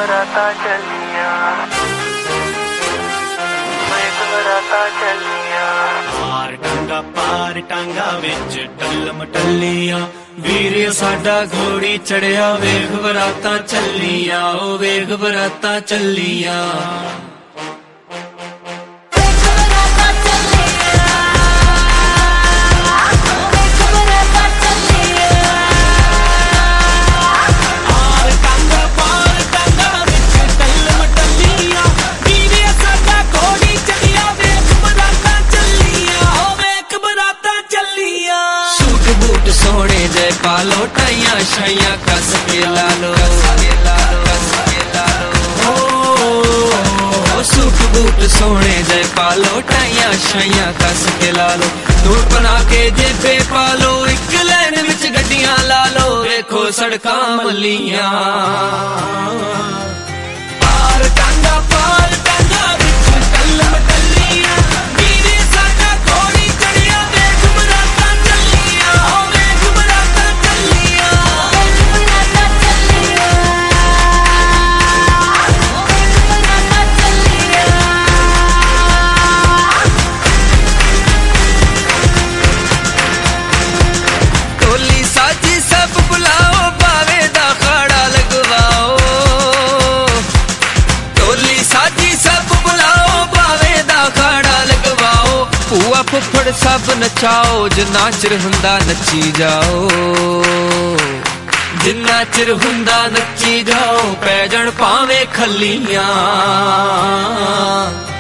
बराता चलिया, वेख बराता चलिया। पार टांगा विच टल्लम टल्लिया, वीर साडा घोड़ी चढ़िया, वेख बराता चलिया, ओ वेख बराता चलिया। सोने जय पालो टाइया शाइया कस के लालो, सूट बूट सोने जय पालो टाइया शाइया कस के लालो। नोट बना के जेबे पालो, एक लैन विच गड्डियां लालो, देखो सड़कां मलियां। पार टांगा विच टल्लम टल्लिया, वीरे साडा घोड़ी चढ़िया, वेख बराता चलिया, वेख बराता चलिया। टोली साजी सब बुलाओ, बावे दा खाड़ा लगवाओ, टोली साजी सब बुलाओ, बावे दा खाड़ा लगवाओ। भूआ फुफड़ सब नचाओ, जिन्ना चिर हुंदा नची जाओ, जिन्ना चिर हुंदा नची जाओ, पै जाण भावें खल्लियां।